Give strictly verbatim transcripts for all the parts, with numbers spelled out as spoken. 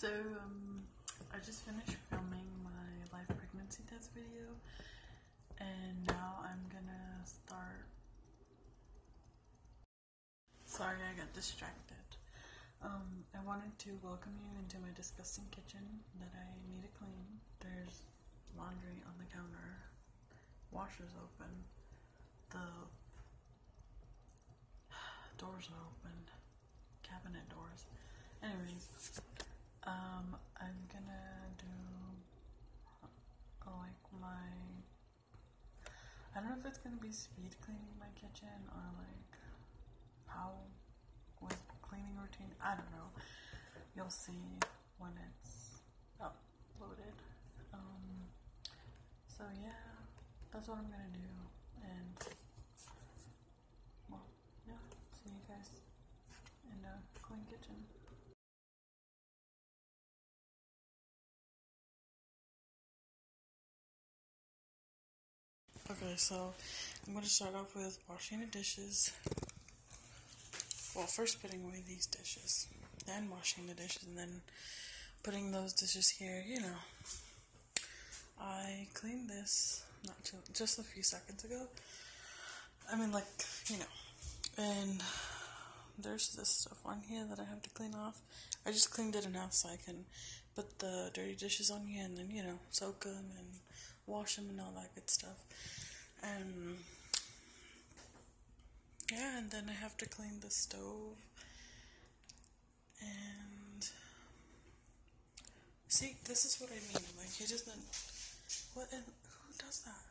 So, um, I just finished filming my live pregnancy test video, and now I'm gonna start. Sorry, I got distracted. Um, I wanted to welcome you into my disgusting kitchen that I need to clean. There's laundry on the counter, washers open, the doors are open, cabinet doors. Anyways, um, I'm gonna do uh, like my, I don't know if it's gonna be speed cleaning my kitchen or like how with cleaning routine. I don't know. You'll see when it's uploaded. Um, so yeah, that's what I'm gonna do, and well, yeah. See you guys in the clean kitchen. Okay, so I'm going to start off with washing the dishes. Well, first putting away these dishes, then washing the dishes, and then putting those dishes here. You know, I cleaned this not too, just a few seconds ago. I mean, like, you know, and there's this stuff on here that I have to clean off. I just cleaned it enough so I can put the dirty dishes on here and then, you know, soak them and wash them and all that good stuff. And yeah, and then I have to clean the stove. And see, this is what I mean. Like, he doesn't. What? And who does that?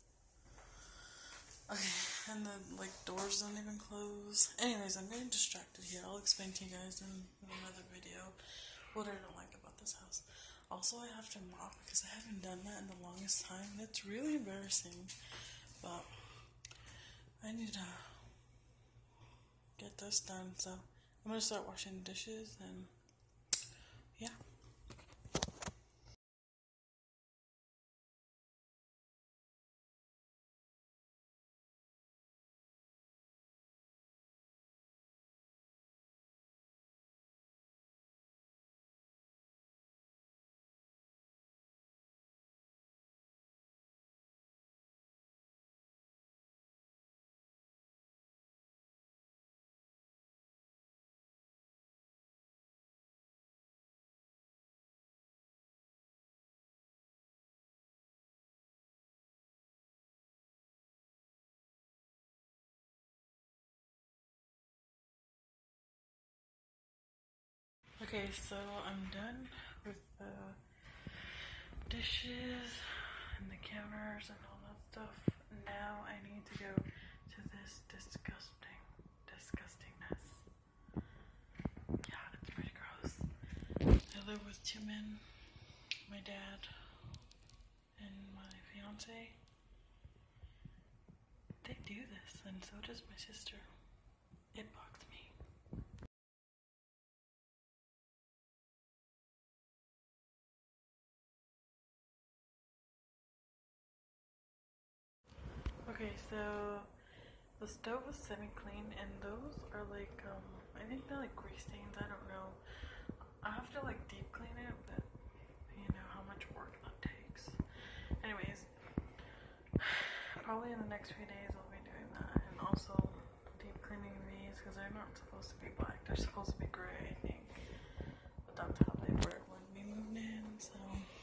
Okay, and the like doors don't even close. Anyways, I'm getting distracted here. I'll explain to you guys in another video what I don't like about this house. Also, I have to mop because I haven't done that in the longest time. And it's really embarrassing, but I need to get this done. So I'm gonna start washing dishes and yeah. Okay, so I'm done with the dishes and the counters and all that stuff. Now I need to go to this disgusting, disgustingness. Yeah, it's pretty gross. I live with Jimin, my dad, and my fiance. They do this, and so does my sister. It bugs me. Okay, so the stove is semi-clean, and those are like, um, I think they're like grease stains, I don't know. I have to like deep clean it, but you know how much work that takes. Anyways, probably in the next few days I'll be doing that, and also deep cleaning these because they're not supposed to be black, they're supposed to be gray, I think. But that's how they were when we moved in, so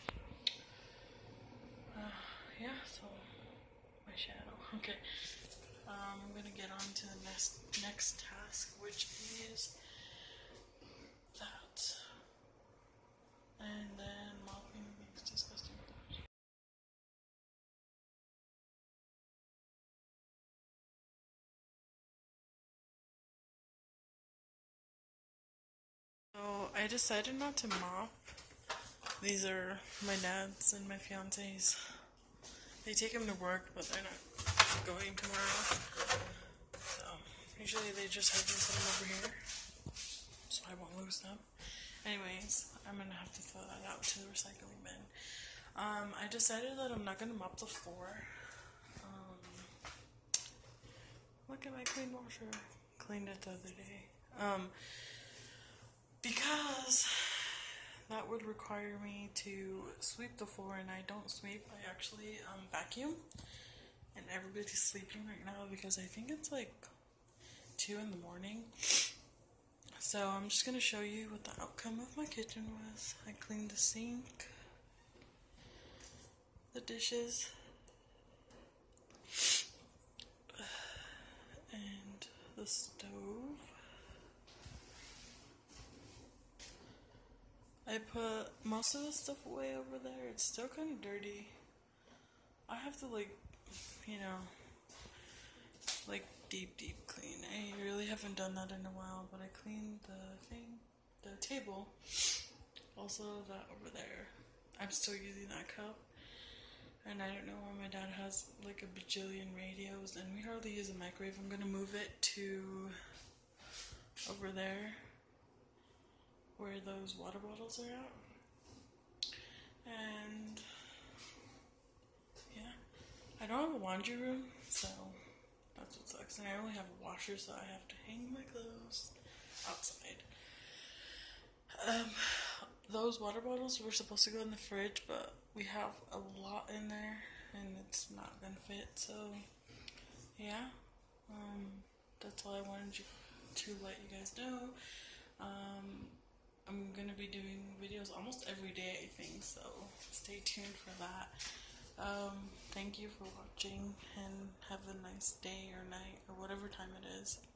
uh, yeah, so my shadow. Okay, um, I'm gonna get on to the next next task, which is that, and then mopping these disgusting floors. So I decided not to mop. These are my dad's and my fiance's. They take them to work, but they're not going tomorrow. So usually they just have me put them over here, so I won't lose them. Anyways, I'm gonna have to throw that out to the recycling bin. Um, I decided that I'm not gonna mop the floor. Um, look at my clean washer. Cleaned it the other day. Um, because that would require me to sweep the floor, and I don't sweep. I actually um, vacuum. And everybody's sleeping right now because I think it's like two in the morning. So I'm just going to show you what the outcome of my kitchen was. I cleaned the sink, the dishes, and the stove. I put most of the stuff away over there. It's still kind of dirty. I have to like, you know, like deep, deep clean. I really haven't done that in a while, but I cleaned the thing, the table. Also that over there. I'm still using that cup. And I don't know why my dad has like a bajillion radios, and we hardly use a microwave. I'm gonna move it to over there where those water bottles are at. And yeah, I don't have a laundry room, so that's what sucks. And I only have a washer, so I have to hang my clothes outside. Um, those water bottles were supposed to go in the fridge, but we have a lot in there, and it's not gonna fit. So yeah, um, that's all I wanted you to let you guys know. Um, I'm gonna be doing videos almost every day, I think, so stay tuned for that. Um, thank you for watching, and have a nice day or night or whatever time it is.